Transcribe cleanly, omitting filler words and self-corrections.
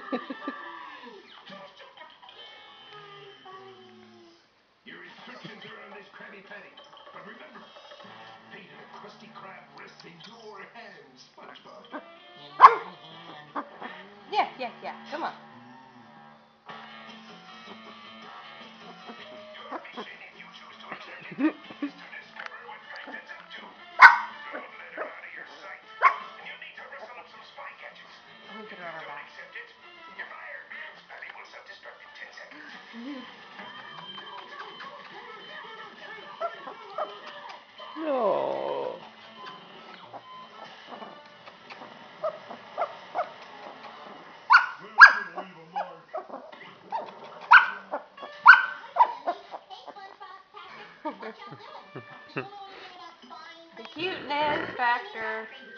Your restrictions are on this Krabby Patty. But remember, feet and crusty crab rests in your hands, SpongeBob. Yeah, yeah, yeah. Come on. Your mission, if you choose to accept it, is to discover what Patrion's up to. Don't let her out of your sight. And you'll need to rustle up some spy gadgets. I'm gonna If get you her on her don't back. accept it, you're fired. Patty will self-destruct in 10 seconds. No. Well, should leave a mark. The cuteness factor.